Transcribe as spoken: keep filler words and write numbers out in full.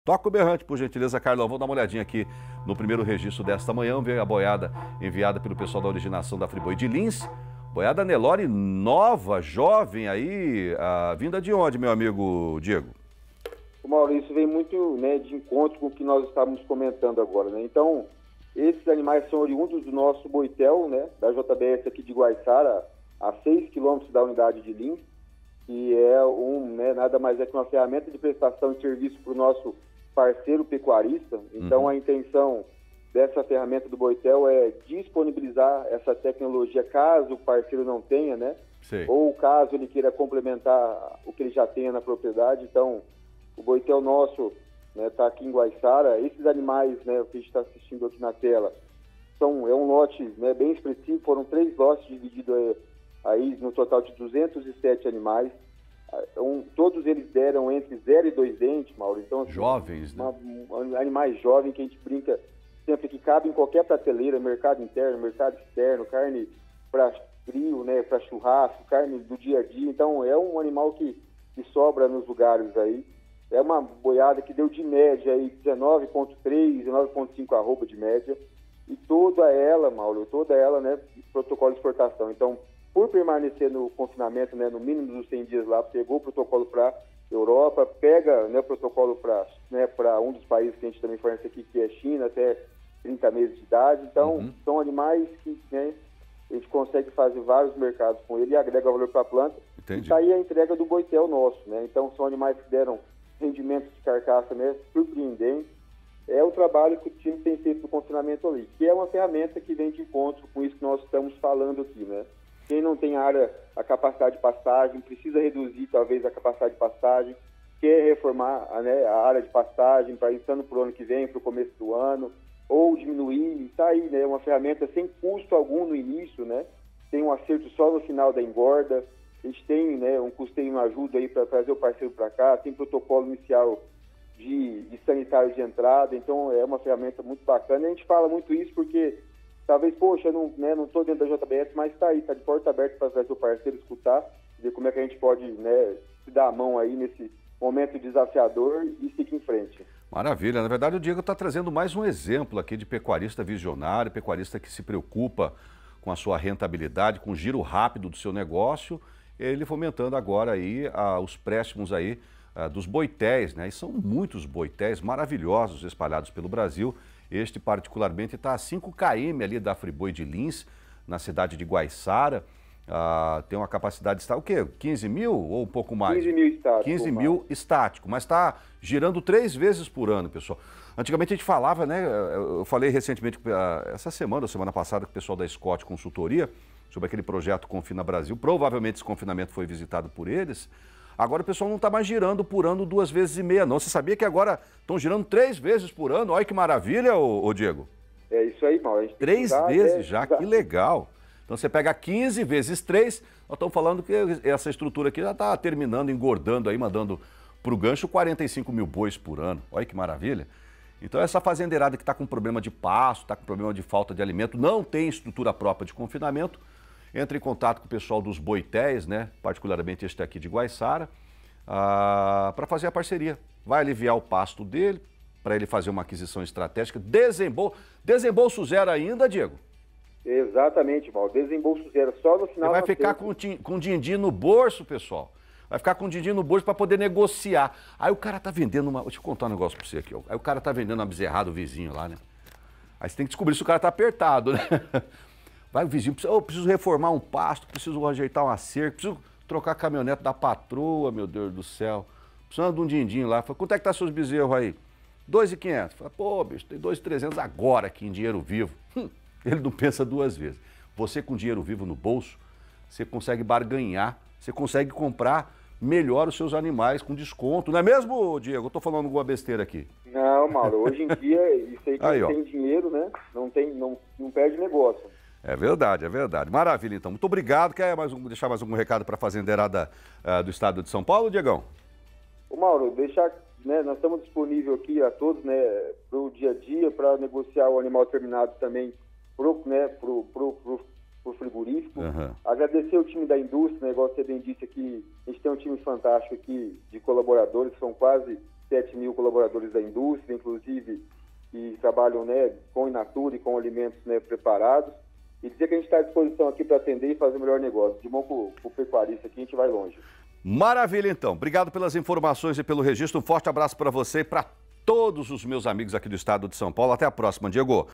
Toca o berrante, por gentileza, Carlão. Vamos dar uma olhadinha aqui no primeiro registro desta manhã. Ver a boiada enviada pelo pessoal da originação da Friboi de Lins. Boiada Nelore nova, jovem aí. A vinda de onde, meu amigo Diego? O Maurício vem muito, né, de encontro com o que nós estávamos comentando agora, né? Então, esses animais são oriundos do nosso Boitel, né, da J B S aqui de Guaiçara, a seis quilômetros da unidade de Lins, que é um, né, nada mais é que uma ferramenta de prestação de serviço para o nosso parceiro pecuarista. Então, uhum. a intenção dessa ferramenta do Boitel é disponibilizar essa tecnologia caso o parceiro não tenha, né? Sim. Ou caso ele queira complementar o que ele já tenha na propriedade. Então, o Boitel nosso está, né, tá aqui em Guaiçara. Esses animais, né, que a gente está assistindo aqui na tela, são, é um lote, né, bem expressivo. Foram três lotes divididos aí, aí no total de duzentos e sete animais. Um, todos eles deram entre zero e dois dentes, Mauro. Então, assim, jovens, né? Uma, um, animais jovens que a gente brinca sempre que cabe em qualquer prateleira, mercado interno, mercado externo, carne para frio, né, para churrasco, carne do dia a dia. Então, é um animal que, que sobra nos lugares aí. É uma boiada que deu de média aí dezenove vírgula três, dezenove vírgula cinco arroba de média. E toda ela, Mauro, toda ela, né, protocolo de exportação. Então, por permanecer no confinamento, né, no mínimo dos cem dias lá, pegou o protocolo para Europa, pega, né, o protocolo para, né, para um dos países que a gente também fornece aqui, que é China, até trinta meses de idade. Então, uhum. são animais que, né, a gente consegue fazer vários mercados com ele e agrega valor para a planta. Entendi. E tá aí a entrega do Boitel nosso, né? Então, são animais que deram rendimentos de carcaça, né, surpreendentes. É o trabalho que o time tem feito no confinamento ali, que é uma ferramenta que vem de encontro com isso que nós estamos falando aqui, né? Quem não tem área, a capacidade de pastagem, precisa reduzir talvez a capacidade de pastagem, quer reformar a, né, a área de pastagem para estando para o ano que vem, para o começo do ano, ou diminuir, está aí, né, uma ferramenta sem custo algum no início, né, tem um acerto só no final da engorda, a gente tem, né, um custeio, uma ajuda aí para trazer o parceiro para cá, tem protocolo inicial de, de sanitário de entrada, então é uma ferramenta muito bacana. E a gente fala muito isso porque talvez, poxa, eu não, né, não estou dentro da J B S, mas está aí, está de porta aberta para trazer o parceiro, escutar, ver como é que a gente pode, né, se dar a mão aí nesse momento desafiador e seguir em frente. Maravilha. Na verdade, o Diego está trazendo mais um exemplo aqui de pecuarista visionário, pecuarista que se preocupa com a sua rentabilidade, com o giro rápido do seu negócio, ele fomentando agora aí ah, os préstimos aí ah, dos boitéis, né? E são muitos boitéis maravilhosos espalhados pelo Brasil. Este, particularmente, está a cinco quilômetros ali da Friboi de Lins, na cidade de Guaiçara. Ah, tem uma capacidade de estar, o quê? quinze mil ou um pouco mais? quinze mil estático. quinze mil estático, mas está girando três vezes por ano, pessoal. Antigamente a gente falava, né? Eu falei recentemente, essa semana, ou semana passada, com o pessoal da Scott Consultoria, sobre aquele projeto Confina Brasil. Provavelmente esse confinamento foi visitado por eles. Agora o pessoal não está mais girando por ano duas vezes e meia, não. Você sabia que agora estão girando três vezes por ano? Olha que maravilha, ô, ô Diego. É isso aí, Mauro. Três vezes é, já, que legal. Então você pega quinze vezes três, nós estamos falando que essa estrutura aqui já está terminando, engordando aí, mandando para o gancho quarenta e cinco mil bois por ano. Olha que maravilha. Então essa fazendeirada que está com problema de pasto, está com problema de falta de alimento, não tem estrutura própria de confinamento, entra em contato com o pessoal dos boitéis, né? Particularmente este aqui de Guaiçara, ah, para fazer a parceria. Vai aliviar o pasto dele, para ele fazer uma aquisição estratégica. Desembol... Desembolso zero ainda, Diego? Exatamente, Mauro. Desembolso zero. Só no final... Ele vai ficar com, com din-din no bolso, pessoal. Vai ficar com din-din no bolso para poder negociar. Aí o cara tá vendendo uma... Deixa eu contar um negócio para você aqui. Ó. Aí o cara tá vendendo uma bezerrada, o vizinho lá, né? Aí você tem que descobrir se o cara tá apertado, né? Vai o vizinho, oh, preciso reformar um pasto, preciso ajeitar uma cerca, preciso trocar a caminhonete da patroa, meu Deus do céu. Precisando de um din-din lá. Fala, quanto é que tá seus bezerros aí? dois mil e quinhentos. Fala, pô, bicho, tem dois mil e trezentos agora aqui em dinheiro vivo. Hum, ele não pensa duas vezes. Você com dinheiro vivo no bolso, você consegue barganhar, você consegue comprar melhor os seus animais com desconto. Não é mesmo, Diego? Eu tô falando alguma besteira aqui. Não, Mauro, hoje em dia, isso aí, quem aí, tem dinheiro, né, não, tem, não, não perde negócio. É verdade, é verdade. Maravilha, então. Muito obrigado. Quer mais um, deixar mais algum recado para a fazendeirada uh, do estado de São Paulo, Diegão? Ô, Mauro, deixar, né, nós estamos disponíveis aqui a todos, né, para o dia a dia, para negociar o animal terminado também pro, né, pro, pro, pro, pro frigorífico. Uhum. Agradecer o time da indústria, né, igual você bem disse aqui, a gente tem um time fantástico aqui de colaboradores, são quase sete mil colaboradores da indústria, inclusive, que trabalham, né, com in natura e com alimentos, né, preparados. E dizer que a gente está à disposição aqui para atender e fazer o melhor negócio. De bom para o pecuarista aqui, a gente vai longe. Maravilha, então. Obrigado pelas informações e pelo registro. Um forte abraço para você e para todos os meus amigos aqui do estado de São Paulo. Até a próxima, Diego.